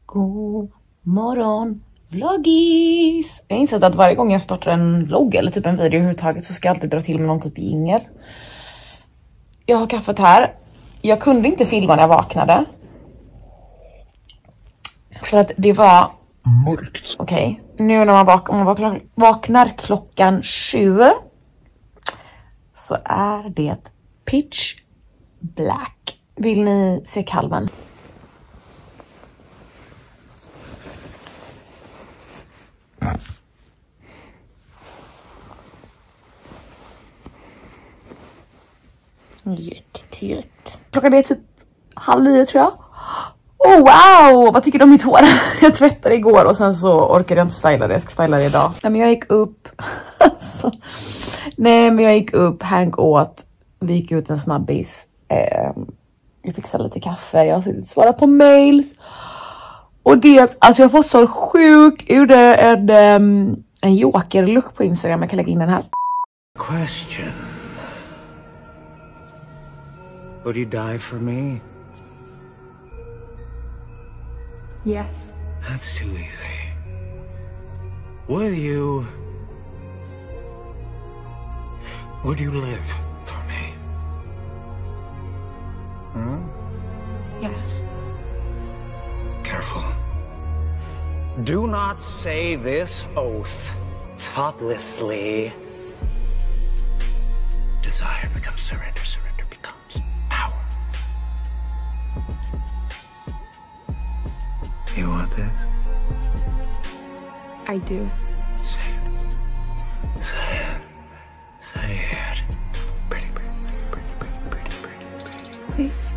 God morgon vloggis! Jag har insett att varje gång jag startar en vlogg eller typ en video överhuvudtaget så ska jag alltid dra till med någon typ jingel. Jag har kaffet här. Jag kunde inte filma när jag vaknade. För att det var mörkt. Okej, nu när man vaknar klockan 7 så är det pitch black. Vill ni se kalven? Jätte. Klockan är typ 8:30 tror jag. Oh wow, vad tycker du om mitt hår? Jag tvättade igår och sen så orkade jag inte styla det. Jag ska styla det idag. Nej men jag gick upp. Hank åt. Vi gick ut en snabbis. Jag fixade lite kaffe. Jag har suttit och svarat på mails. Och det, alltså jag får så sjuk gjorde en joker-look på Instagram. Jag kan lägga in den här. Question. Would you die for me? Yes. That's too easy. Would you live for me? Yes. Careful. Do not say this oath thoughtlessly. Desire becomes surrender. Surrender becomes power. You want this? I do. Say it. Say it. Say it. Pretty. Please.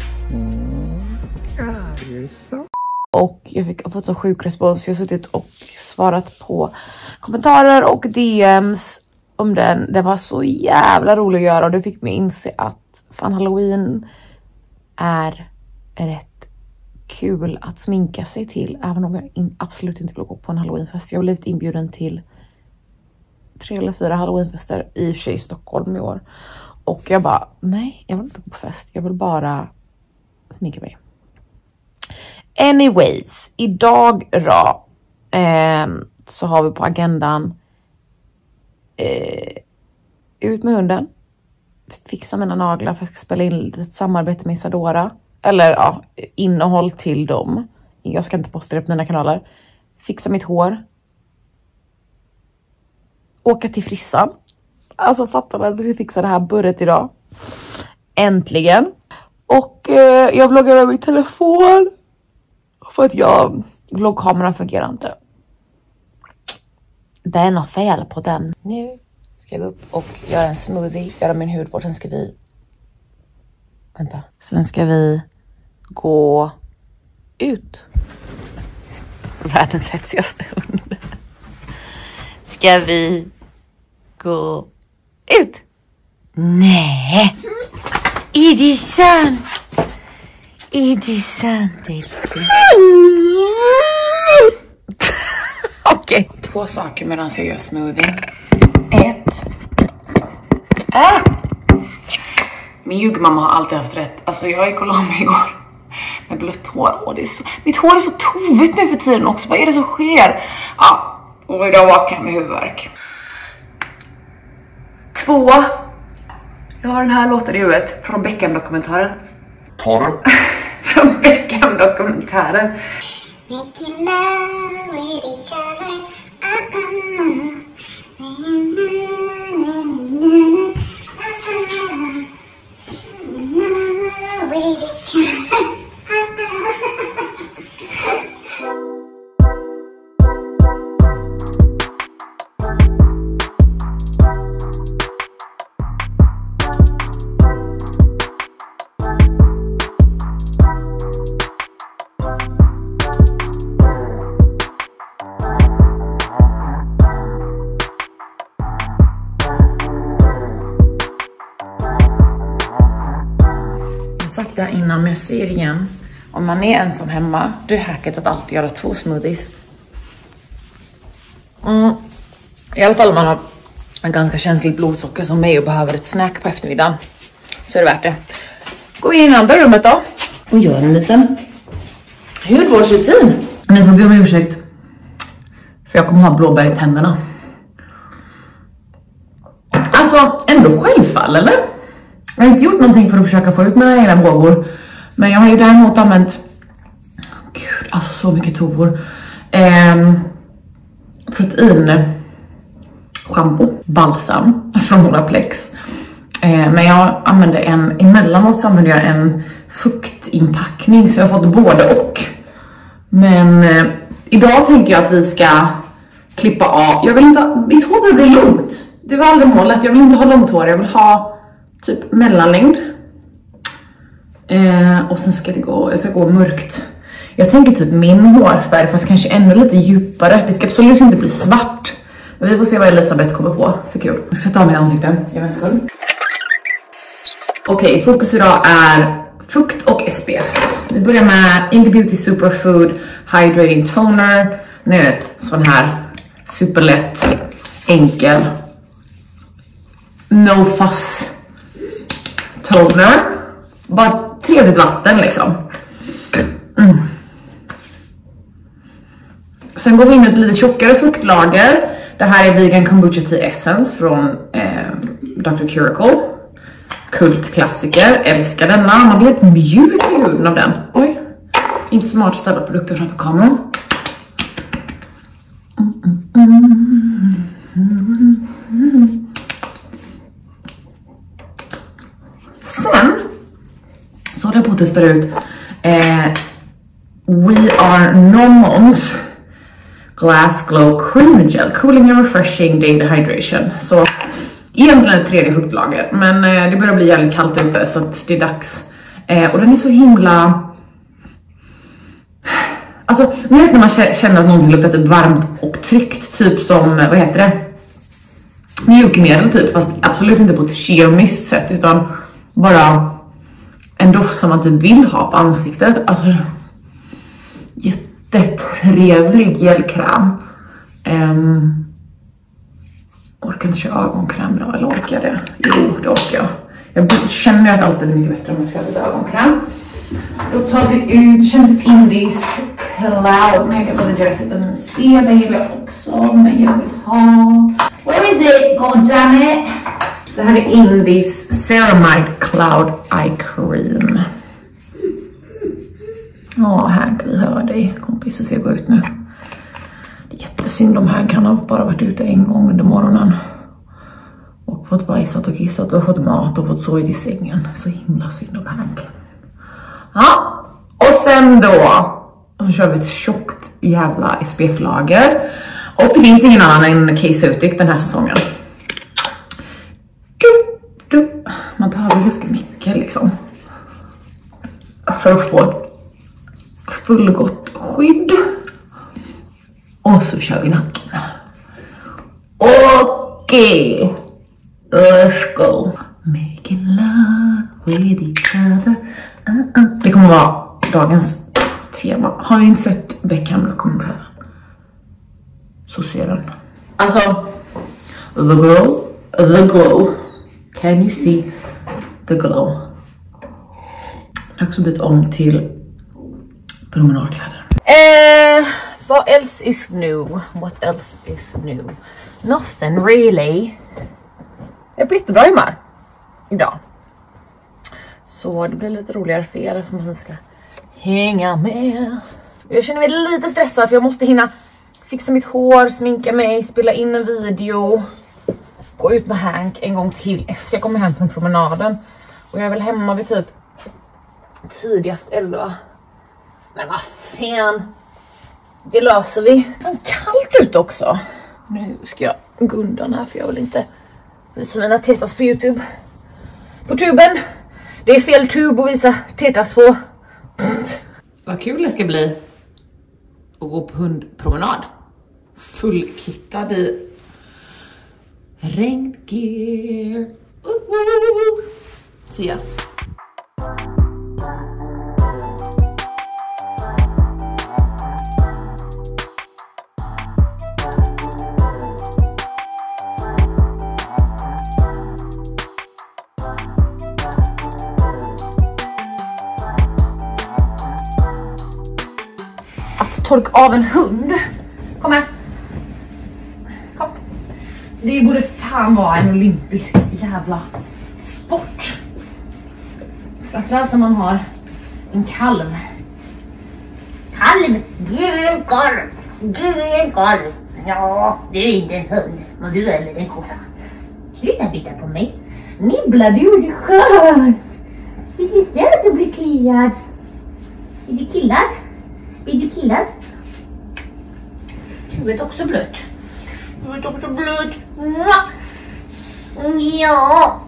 God, you're so... Och jag har fått så sjuk respons. Jag har suttit och svarat på kommentarer och DMs om den. Det var så jävla roligt att göra och det fick mig inse att fan Halloween är rätt kul att sminka sig till. Även om jag absolut inte vill gå på en Halloweenfest. Jag har blivit inbjuden till 3 eller 4 Halloweenfester i och för sig i Stockholm i år. Och jag bara, nej jag vill inte gå på fest. Jag vill bara sminka mig. Anyways, idag då så har vi på agendan ut med hunden, fixa mina naglar för att jag ska spela in ett samarbete med Isadora. Eller ja, innehåll till dem. Jag ska inte posta det på mina kanaler. Fixa mitt hår. Åka till frissan. Alltså fattar man att vi ska fixa det här burret idag. Äntligen. Och jag vloggar med min telefon. För att vloggkameran fungerar inte. Det är något fel på den. Nu ska jag gå upp och göra en smoothie. Göra min hudvård. Sen ska vi... Vänta. Sen ska vi gå ut. Världens hetsigaste hund. Ska vi gå ut? Nej. Är det sant? Är det sant, älskling? Okej. 2 saker medan jag gör smoothie. 1. Min jugmamma har alltid haft rätt. Alltså jag gick och la mig igår med blött hår. Och mitt hår är så tovigt nu för tiden också. Vad är det som sker? Ja, och idag vaknar jag med huvudvärk. 2. Jag har den här låten i huvudet från Beckham-dokumentären. Från Beckham-dokumentären. Making love with each other. With each other. Sagt det innan, men jag ser igen. Om man är ensam hemma, det är hacket att alltid göra 2 smoothies. I alla fall om man har en ganska känslig blodsocker som mig och behöver ett snack på eftermiddagen, så är det värt det. Gå in i andra rummet då och gör en liten Hudvårdsrutin. Ni får be om ursäkt. För jag kommer ha blåbär i tänderna. Alltså, ändå självfall, eller? Jag har inte gjort någonting för att försöka få ut mina egna vågor. Men jag har ju däremot använt... Gud, alltså så mycket tovor. Protein... shampoo, balsam från Olaplex. Men jag använde emellanåt så använde jag en fuktinpackning, så jag har fått både och. Men idag tänker jag att vi ska klippa av. Jag vill inte, mitt hår blir långt. Det var aldrig målet. Jag vill inte ha långt hår. Jag vill ha typ mellanlängd. Och sen ska jag ska gå mörkt. Jag tänker typ min hårfärg, fast kanske ännu lite djupare. Det ska absolut inte bli svart. Men vi får se vad Elisabeth kommer på. För kul. Jag ska ta mitt ansikte. Okej, fokus idag är fukt och SPF. Vi börjar med Indie Beauty Superfood Hydrating Toner. Nu är det sån här superlätt, enkel, no fuss toner. Bara trevligt vatten liksom. Sen går vi in i ett lite tjockare fuktlager. Det här är Vegan Kombucha Tea Essence från Dr. Curacle. Kultklassiker, älskar denna. Man blir lite mjuk i huden av den. Oj, inte smart att ställa produkter framför kameran. Sen så håller jag på att testa ut We Are Normals Glass Glow Cream Gel Cooling and Refreshing Day Hydration. Så egentligen ett tredje fuktlager, men det börjar bli jävligt kallt ute så att det är dags. Och den är så himla... Alltså, nu vet när man känner att någonting luktar typ varmt och tryckt, typ som, vad heter det? Mjukmedel typ, fast absolut inte på ett kemiskt sätt, utan bara en doft som man typ vill ha på ansiktet. Alltså, jättetrevlig gelkräm. Orkar inte köra ögonkräm då, eller orkar det? Jo, det orkar jag. Jag känner att allt är mycket bättre om jag kör lite ögonkräm. Då tar vi ut Indies Cloud. Nej, det var deras vitamin C. Det gillar jag också, men jag vill ha... Where is it? God damn it! Det här är Indies Ceramide Cloud Eye Cream. Hank, vi hör dig. Kompis, så ser jag gå ut nu. Det är jättesynd om Hank. Han har bara varit ute en gång under morgonen. Och fått bajsat och kissat och fått mat och fått sovit i sängen. Så himla synd om Hank. Ja, och sen då så kör vi ett tjockt jävla SPF-lager. Och det finns ingen annan än K-Sutic den här säsongen. Man behöver ganska mycket liksom. För att få fullgott skydd. Och så kör vi nacken. Okej. Let's go. Making love with each other. Det kommer vara dagens tema. Har jag inte sett Beckham-dokumentären? Så ser den. Alltså, the glow. Can you see the glow? Dags att byta om till promenadkläder. What else is new? What else is new? Nothing really. Jag är på jättebra humör idag. Så det blir lite roligare för er som man ska hänga med. Jag känner mig lite stressad för jag måste hinna fixa mitt hår, sminka mig, spela in en video, gå ut med Hank en gång till efter jag kommer hem från promenaden. Och jag är väl hemma vid typ tidigast 11. Men vad fan, det löser vi. Det är kallt ute också. Nu ska jag gå undan här för jag vill inte visa mina tetas på YouTube. På tuben. Det är fel tub att visa tetas på. Vad kul det ska bli att gå på hundpromenad. Fullkittad i regngear. Se jag. att torka av en hund. Kom här. Kom. Det borde fan vara en olympisk jävla sport. Framförallt när man har en kalv. Kalv, du är en kalv. Du är en kalv. Ja, du är inte en hund. Men du är en liten kossa. Sluta bita på mig. Nibblar du, det är skönt. Vill du se att du blir kliad? Är du killad? Blir du killad? Du är också blöt. Du är också blöt. Ja.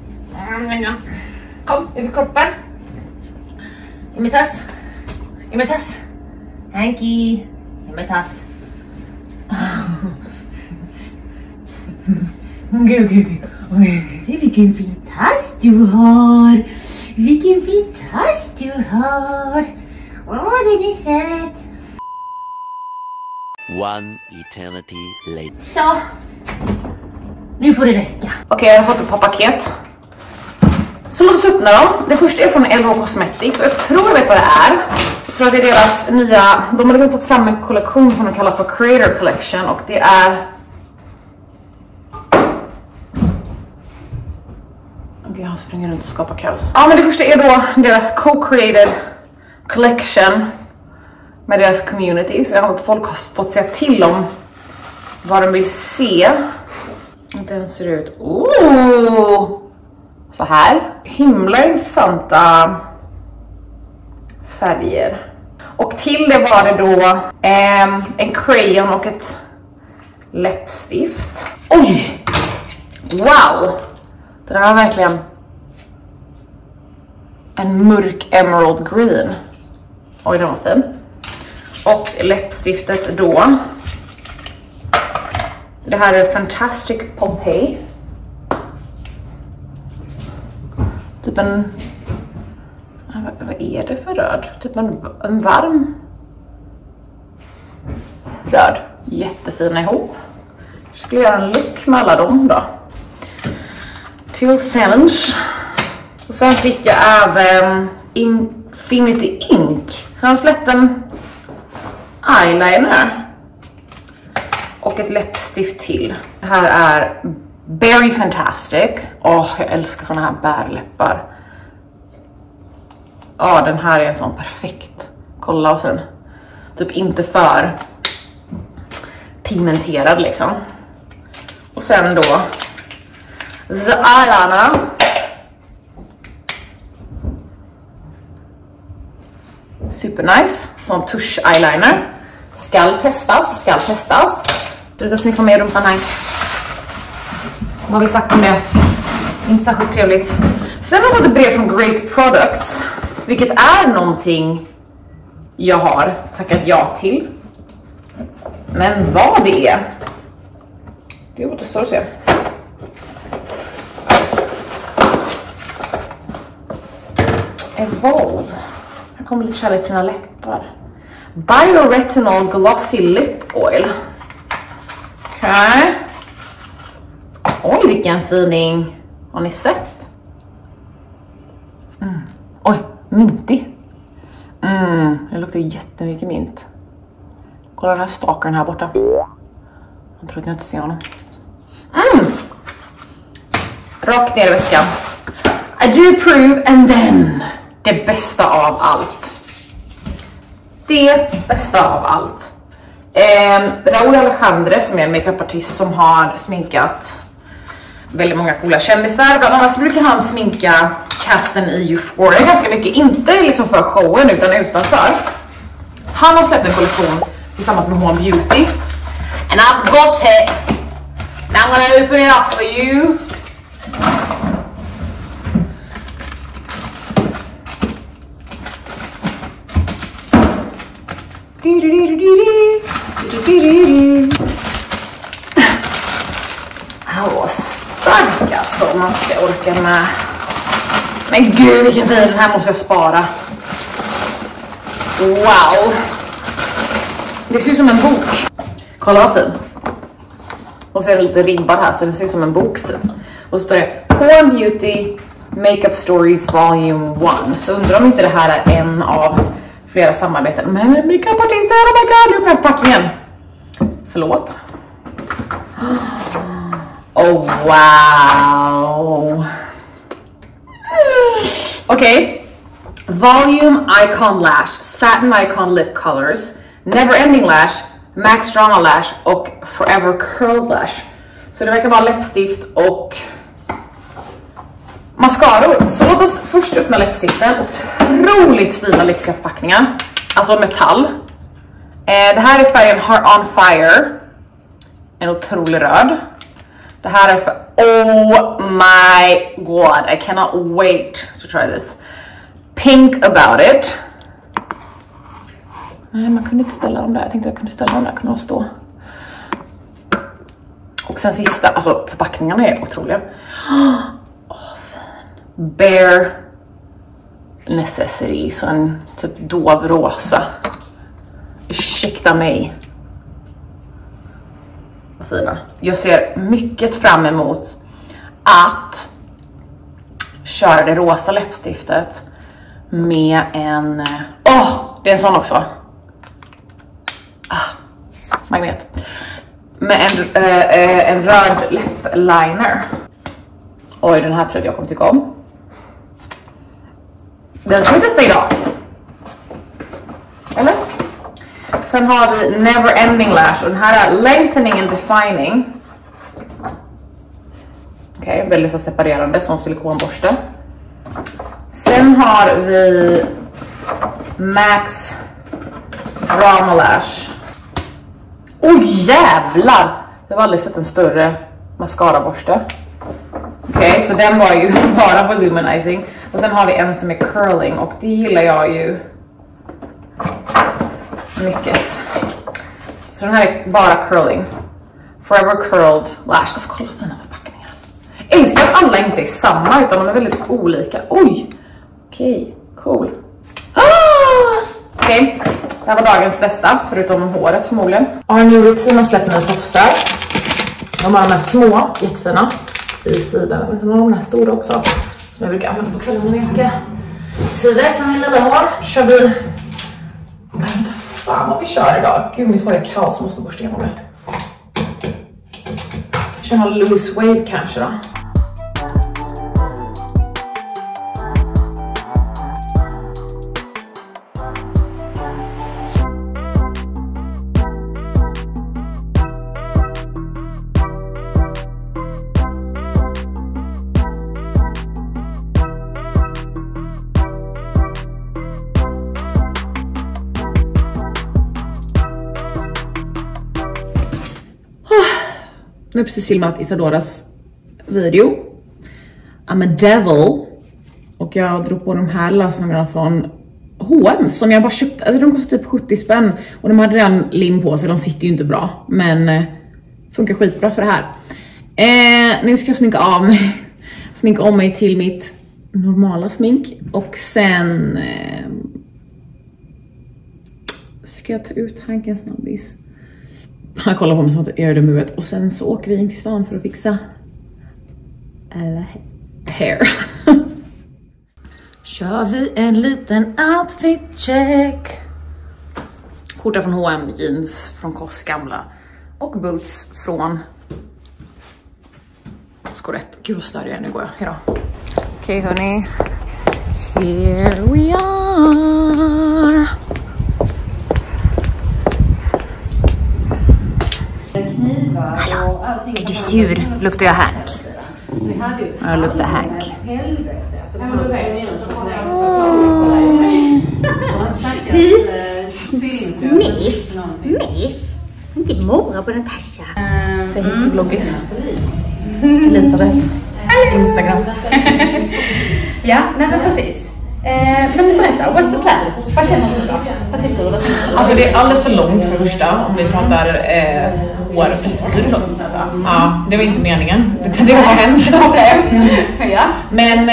Kom, över kroppen. I min tass. I min tass. Hanky. I min tass. Vilken fin tass du har. Vilken fin tass du har. Åh, den är söt. One eternity later. Så. Nu får det räcka. Okej, jag har fått ett par paket. Så låt oss öppna dem. Det första är från LH Cosmetics. Och jag tror jag vet vad det är. Jag tror att det är deras nya... De har tagit fram en kollektion som de kallar för Creator Collection. Och det är... Okej, jag springer runt och skapar kaos. Ja, men det första är då deras Co-Created Collection. Med deras community. Så jag har att folk har fått säga till om vad de vill se. Den ser ut... Oh! Så här. Himla intressanta färger. Och till det var det då en crayon och ett läppstift. Oj! Wow! Det där var verkligen en mörk emerald green. Oj, den var fin. Och läppstiftet då. Det här är Fantastic Pompeii. Typ en... Vad är det för röd? Typ en varm röd. Jättefina ihop. Jag skulle göra en look med alla dem då. Till Challenge. Och sen fick jag även Infinity Ink. Så de släppte en eyeliner. Och ett läppstift till. Det här är Berry Fantastic. Åh, jag älskar såna här bärläppar. Ja, den här är en sån perfekt. Kolla vad fin. Typ inte för pigmenterad liksom. Och sen då The Eyeliner. Super nice. Sån tusch eyeliner. Ska testas. Sluta sniffa med rumpan här. Vad har vi sagt om det? Inte särskilt trevligt. Sen har jag fått ett brev från Great Products. Vilket är någonting jag har tackat ja till. Men vad det är, det återstår att se. Evolve. Här kommer lite kärlek till dina läppar. Bioretinol Glossy Lip Oil. Okej. Oj, vilken fining. Har ni sett? Oj, mintig. Det luktar jättemycket mint. Kolla den här stakaren här borta. Jag tror att jag inte ser honom. Rakt ner i väskan. I do approve and then. Det bästa av allt. Det bästa av allt. Raúl Alejandre som är en makeupartist som har sminkat väldigt många coola kändisar. Bland annat så brukar han sminka casten i Euphoria ganska mycket. Inte liksom för showen utan utanför. Han har släppt en kollektion tillsammans med Home Beauty. And I've got it. Now I'm gonna open it up for you. Åh, stark alltså, man ska orka med. Men gud vilken fin, den här måste jag spara. Wow. Det ser ut som en bok. Kolla vad fin. Och så är det lite ribbad här så det ser ut som en bok typ. Och så står det Home Beauty Makeup Stories Volume 1. Så undrar om inte det här är en av flera samarbeten. Men makeupartister, oh my god, nu öppnar förpackningen. Förlåt. Oh wow. Okej. Volume Icon Lash, Satin Icon Lip Colors, Never Ending Lash, Max Drama Lash och Forever Curl Lash. Så det verkar vara läppstift och mascaror. Så låt oss först öppna läppstiften. Otroligt fina lyxiga förpackningar. Alltså metall. Det här är färgen Heart on Fire. En otrolig röd. Det här är för... Oh my god. I cannot wait to try this. Pink About It. Nej, man kunde inte ställa dem där. Jag tänkte jag kunde ställa dem där. Kunde de stå. Och sen sista. Alltså förpackningarna är otroliga. Bare Necessity. Så en typ dov rosa. Ursäkta mig. Vad fina. Jag ser mycket fram emot att köra det rosa läppstiftet med en... det är en sån också. Magnet. Med en röd läppliner. Oj, den här tror jag kommer tycka om. Den ska vi testa idag. Eller? Sen har vi Never Ending Lash och den här är Lengthening and Defining. Okej, väldigt så separerande som silikonborste. Sen har vi Max Drama Lash. Jävlar! Jag har aldrig sett en större mascaraborste. Okej, så den var ju bara volumizing. Och sen har vi en som är curling och det gillar jag ju mycket. Så den här är bara curling. Forever Curled Lash. Alltså kolla fina förpackningar. Jag älskar att alla inte är samma utan de är väldigt olika. Oj! Okej, cool. Okej, det här var dagens bästa, förutom håret förmodligen. Arnie Routine har släppt nya tofsar. De har de här små, jättefina i sidan. Men sen har de här stora också, som jag brukar använda på kvällen när jag ska syda som min lilla hår. Kör vi... Jag vet inte fan vad vi kör idag. Gud, mitt hår är kaos, måste borsta igenom det. Kör en loose wave kanske då. Nu har jag precis filmat Isadoras video I'm a Devil. Och jag drog på de här lösningarna från H&M som jag bara köpte. Alltså de kostar typ 70 spänn. Och de hade redan lim på sig, de sitter ju inte bra. Men funkar skitbra för det här. Nu ska jag sminka om mig till mitt normala smink. Och sen ska jag ta ut hanken snabbis. Han kollar på mig som att jag gör det med huvudet. Och sen så åker vi in till stan för att fixa hair. Kör vi en liten outfit check. Skjorta från H&M, jeans från Koss gamla. Och boots från Skorett. Gud vad större jag är, nu går jag. Hejdå. Okej hörni. Here we are. Hallå, är du sur? Luktar jag Hank? Jag luktar Hank. Miss. Det är Mora på Natasha. Säg hit till vloggis. Elisabeth. Instagram. Ja, nej men precis. Men berätta, what's the plan? Vad känner du då? Vad tycker du? Alltså det är alldeles för långt för första om vi pratar hår och frisyr då. Alltså. Ja, det var inte meningen. Det var hänt. Ja. Men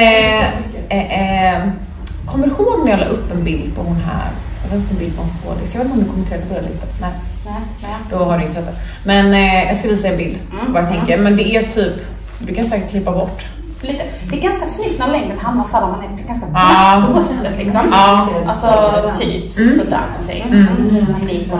kommer du ihåg när jag la upp en bild på hon här? Jag la upp en bild på en skådis. Jag vet inte om du kommenterade på det lite. Nej. Då har du inte sett det. Men jag ska visa en bild vad jag tänker. Men det är typ, du kan säkert klippa bort lite. Det är ganska snyggt när längden hamnar så där man är ganska platt på bröstet liksom. Alltså typ sådär någonting. Liksom.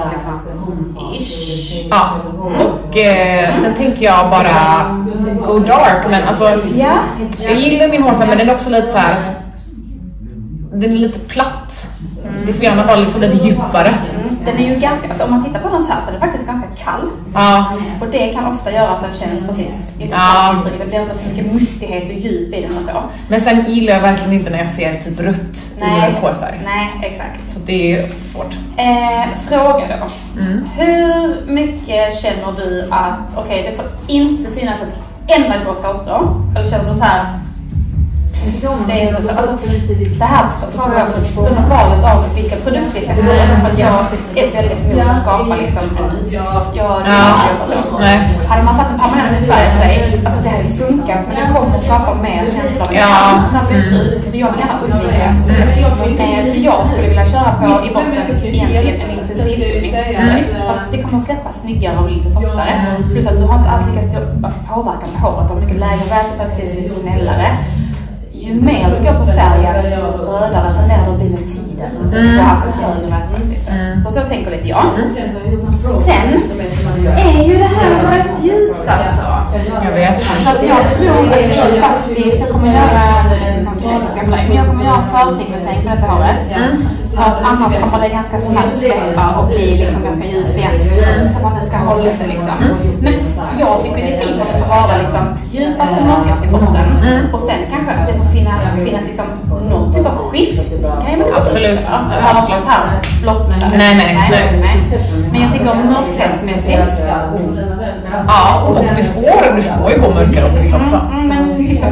Ja, och sen tänker jag bara go dark, men alltså jag gillar min hårfärg, men den är också lite så här. Den är lite platt. Det får gärna vara liksom lite djupare. Den är ju ganska, alltså om man tittar på den så här så är den faktiskt ganska kall. Och det kan ofta göra att den känns precis lite intrycket. Det blir inte så mycket mustighet och djup i den och så. Men sen gillar jag verkligen inte när jag ser typ rött i en hårfärg. Nej, exakt. Så det är svårt. Fråga då. Hur mycket känner du att, okej, det får inte synas ett enda grått hårstrå? Eller känner du så här? Det är inte så, alltså, det här får jag under valet av vilka produkter vi ska ha, för att jag är väldigt emot att skapa liksom en utväxt. Hade man satt en permanent färg på dig, alltså det hade funkat, men det kommer att skapa mer känslor snabbt ut, så jag vill gärna undvika det. Så jag skulle vilja köra på i botten egentligen en intensivtydning, för att det kommer att släppa snyggare och lite softare, plus att du har inte alls lika stor påverkan på håret, och mycket lägre väteperoxid, är snällare. Ju mer du går på färgen, rödare tenderar det att bli med tiden. Det har alltså grön väteperoxid. Så tänker lite jag. Sen är ju det här rätt ljust alltså. Jag vet. Så att jag tror att vi faktiskt, jag kommer göra förpigmentering på detta håret. För att annars kommer det ganska snabbt släppa och bli liksom ganska ljust igen. Så att det ska hålla sig liksom. Men jag tycker det är fint att det får vara liksom djupast och mörkast i botten. Och sen kanske att det får finnas liksom någon typ av skift. Absolut. Alltså, här var så här blotta. Nej. Men jag tänker om mörkhetsmässigt. Ja, och du får ju gå mörkare om du vill också. Men liksom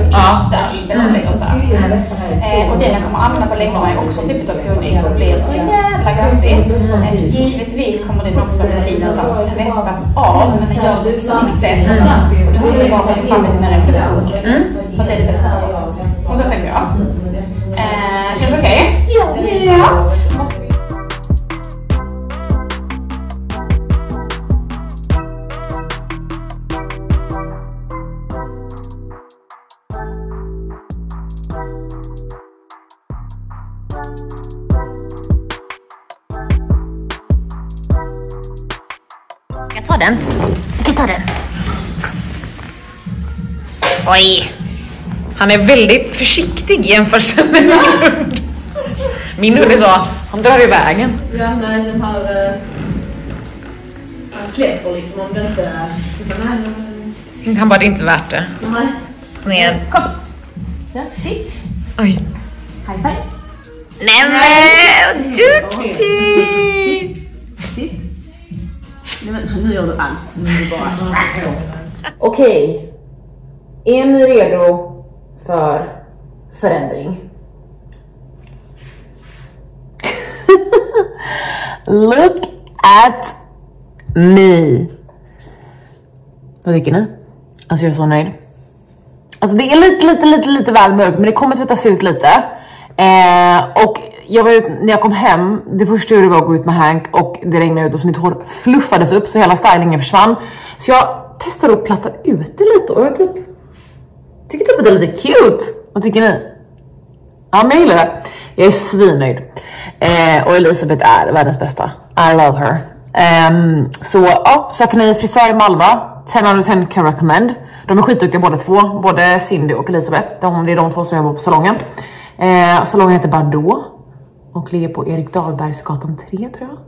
och det jag kommer använda på längderna är också typ av toning som blir så jävla glansig. Givetvis kommer den också med tiden att tvättas av, men den gör det på ett snyggt sätt. Och du kommer bara få fram med reflektioner. För att det är det bästa. Så tänker jag. Känns okej? Ja. Jag tar den. Okej, ta den. Oj. Han är väldigt försiktig jämfört med min hund. Min hund är så, han drar i vägen. Ja, nej, den här... han släpper liksom om det inte... Han bara, det är inte värt det. Nej. Ner. Kom. Ja, sitt. Oj. High five. Nämen, duktig! Nej, men nu gör du allt. Nu är det bara... Okej. Är ni redo för förändring? Look at me. Vad tycker ni? Alltså jag är så nöjd. Alltså det är lite väl mörkt, men det kommer tvättas ut lite. Och jag var när jag kom hem, det första jag gjorde var att gå ut med Hank och det regnade ut och så mitt hår fluffades upp så hela stylingen försvann. Så jag testade att platta ut det lite och jag tycker typ att det är lite cute. Vad tycker ni? Ja, men jag gillar det. Jag är svinnöjd. Och Elisabeth är världens bästa. I love her. Så ja, söker ni frisör i Malva. 10 out of 10 can recommend. De är skitduktiga båda två. Både Cindy och Elisabeth. Det är de två som jobbar på salongen. Salongen heter Bardot. Och ligger på Erik Dahlbergsgatan 3 tror jag.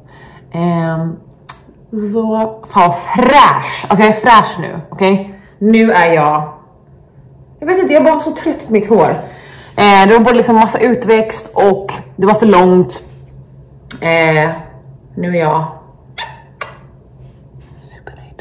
Så fan fräsch. Alltså jag är fräsch nu. Okej? Nu är jag vet inte, jag var så trött på mitt hår. Det var både liksom massa utväxt och det var för långt. Nu är jag supernöjd.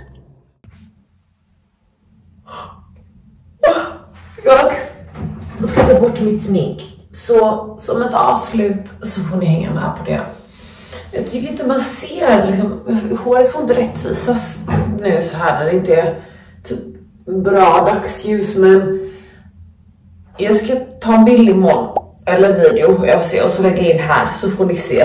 Jag ska ta bort mitt smink. Så som ett avslut så får ni hänga med på det. Jag tycker inte man ser liksom, håret får inte rättvisas nu så här när det inte är typ bra dagsljus, men jag ska ta en bild imorgon eller video jag får se, och så lägga in här så får ni se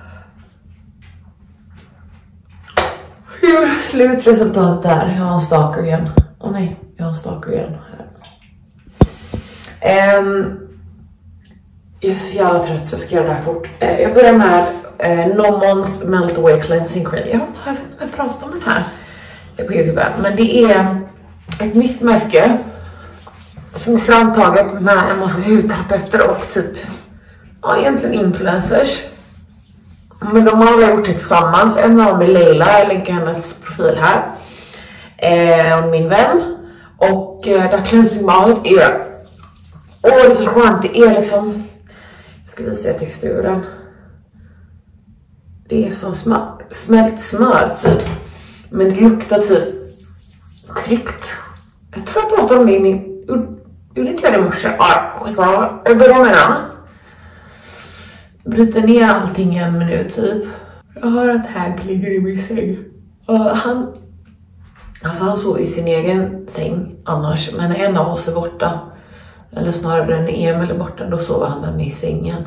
hur slutresultatet är. Jag har en stalker igen. Åh nej, jag har en stalker igen här. Jag är så jävla trött så jag ska göra det här fort. Jag börjar med Nomons Melt Away Cleansing Cream. Jag har inte pratat om den här på YouTube, men det är ett nytt märke som är framtaget med en massa hudterapeuter och typ, ja, egentligen influencers. Men de har alla gjort det tillsammans. En av dem är Leila, jag länkar hennes profil här. Och min vän. Och det här cleansing balmet är, det är så skönt, det är liksom, ska vi se texturen. Det är som smält smör typ. Men det luktar typ tryckt. Jag tror jag pratade om det i min, gjorde inte jag det i morse? Ja, jag börjar med den. Bryter ner allting i 1 minut typ. Jag hör att Hank ligger i min säng. Och han sover i sin egen säng annars. Men när en av oss är borta, eller snarare när Emil är borta, då sover han med mig i sängen.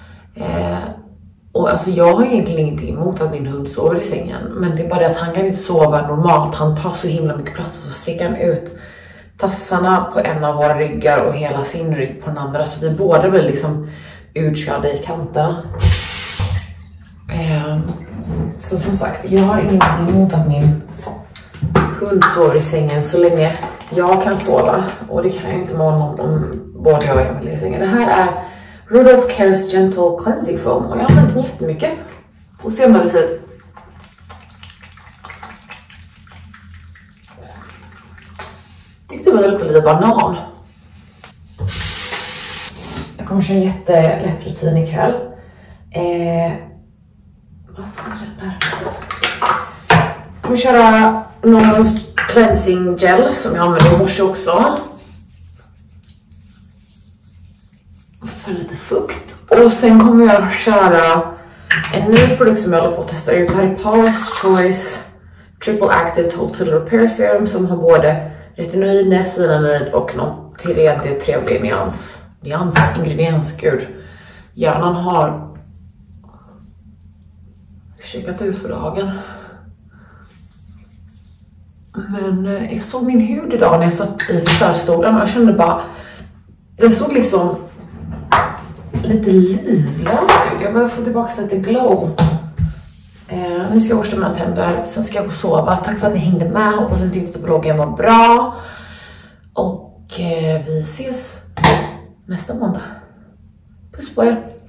Och alltså jag har egentligen ingenting emot att min hund sover i sängen. Men det är bara det att han kan inte sova normalt. Han tar så himla mycket plats och så sticker han ut tassarna på en av våra ryggar och hela sin rygg på den andra. Så vi båda blir liksom utkörda i kanterna. Så som sagt, jag har ingenting emot att min hund sover i sängen så länge jag kan sova. Och det kan jag inte med honom om både jag och Emil är i sängen. Det här är Rudolph Cares Gentle Cleansing Foam och jag har använt den jättemycket. Och se om det ser ut. Tyckte det luktar lite banan. Jag kommer köra en jättelätt rutin ikväll. Vad fan är den där? Jag kommer köra någon cleansing gel som jag använde i morse också. För lite fukt. Och sen kommer jag köra en ny produkt som jag håller på att testa ut. Det här är Paula's Choice Triple Active Total Repair Serum som har både retinoid, niacinamid och någon tredje trevlig ingrediens, gud. Hjärnan har checkat ut för dagen. Men jag såg min hud idag när jag satt i frisörstolen och jag kände bara, den såg liksom lite livlös ut. Jag behöver få tillbaka lite glow. Nu ska jag borsta mina tänder, sen ska jag gå och sova. Tack för att ni hängde med, hoppas ni tyckte att vloggen var bra. Och vi ses nästa måndag. Puss på er.